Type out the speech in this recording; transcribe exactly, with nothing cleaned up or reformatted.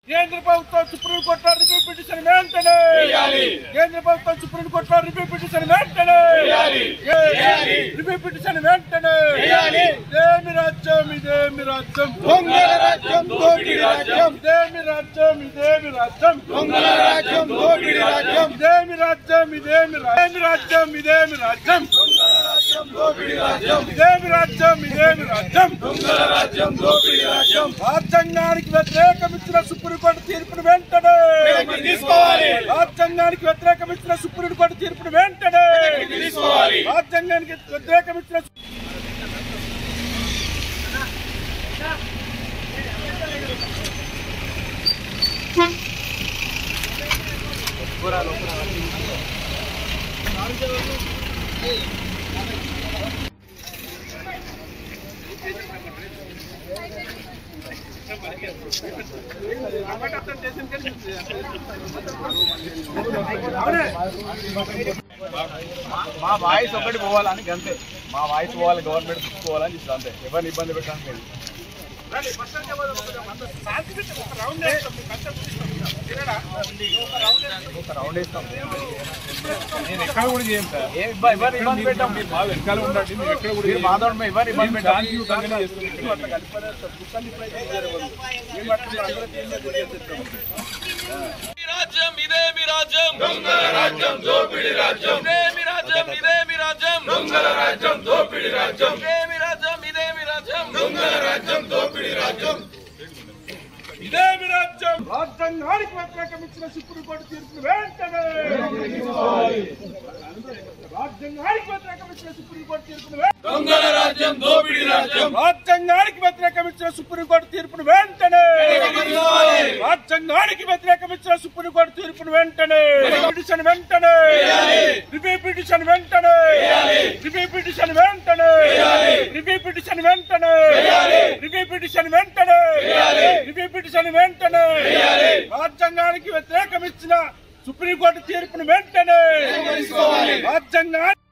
కేంద్ర ప్రభుత్వం సుప్రీంకోర్టులో రివ్యూ పిటిషన్ వెంటనే కేంద్ర ప్రభుత్వం సుప్రీంకోర్టులో రివ్యూ పిటిషన్ వెంటనే రివ్యూ పిటిషన్ వెంటనే ఇదేమి రాజ్యం ఇదేమి రాజ్యం దొంగల రాజ్యం దోపిడీ రాజ్యం ఇదేమి రాజ్యం ఇదేమి రాజ్యం దొంగల రాజ్యం దోపిడీ రాజ్యం ఇదేమి రాజ్యం ఇదేమి రాజ్యం ఇదేమి రాజ్యం దొంగల రాజ్యం దోపిడీ రాజ్యం ఇదేమి రాజ్యం ఇదేమి రాజ్యం దొంగల రాజ్యం దోపిడీ రాజ్యం రాజ్యాంగానికి వ్యతిరేకమిచ్చిన సుప్రీంకోర్టు తీర్పును వెంటనే తీసుకోవాలి రాజ్యాంగానికి వ్యతిరేకమిచ్చిన సుప్రీంకోర్టు తీర్పును వెంటనే తీసుకోవాలి రాజ్యాంగానికి వ్యతిరేకమిచ్చిన మా వాయిస్ ఒకటి పోవాలని అంతే మా వాయిస్ పోవాలి గవర్నమెంట్ చూసుకోవాలని చెప్తాను అంతే ఎవరిని ఇబ్బంది పెట్టడానికి లేదు ఒక రౌండ్ వేస్తాం నేను ఎక్కడ కూడా చేయం సార్ ఎవరిని ఇబ్బంది పెట్టాం మీరు మా వెనకాల ఉండండి మీరు ఎక్కడ కూడా మాధవ్ ఎవరిని ఇబ్బంది పెట్టాలి రాజ్యం ఇదేమి రాజ్యం దొంగల రాజ్యం దోపిడీ రాజ్యం ఇదేమి రాజ్యం ఇదేమి రాజ్యం దొంగల రాజ్యం దోపిడీ రాజ్యం ఇదేమి రాజ్యం ఇదేమి రాజ్యం దొంగల రాజ్యం దోపిడీ రాజ్యం ఇదేమి రాజ్యం రాజ్యాంగానికి వ్యతిరేకమిచ్చిన సుప్రీంకోర్టు తీర్పును వెంటనే రాజ్యాంగానికి వ్యతిరేకమిచ్చిన సుప్రీంకోర్టు తీర్పును దొంగల రాజ్యం దోపిడీ రాజ్యం రాజ్యాంగానికి వ్యతిరేకమిచ్చిన సుప్రీంకోర్టు తీర్పును వెంటనే రాజ్యాంగానికి వ్యతిరేకమిచ్చిన సుప్రీంకోర్టు తీర్పును వెంటనే పిటిషన్ వెంటనే రివ్యూ పిటిషన్ వెంటనే రివ్యూ పిటిషన్ వెంటనే రివ్యూ పిటిషన్ వెంటనే రివ్యూ పిటిషన్ వెంటనే రివ్యూ పిటిషన్ వెంటనే రాజ్యాంగానికి వ్యతిరేకమిచ్చిన సుప్రీంకోర్టు తీర్పును వెంటనే రాజ్యాంగాన్ని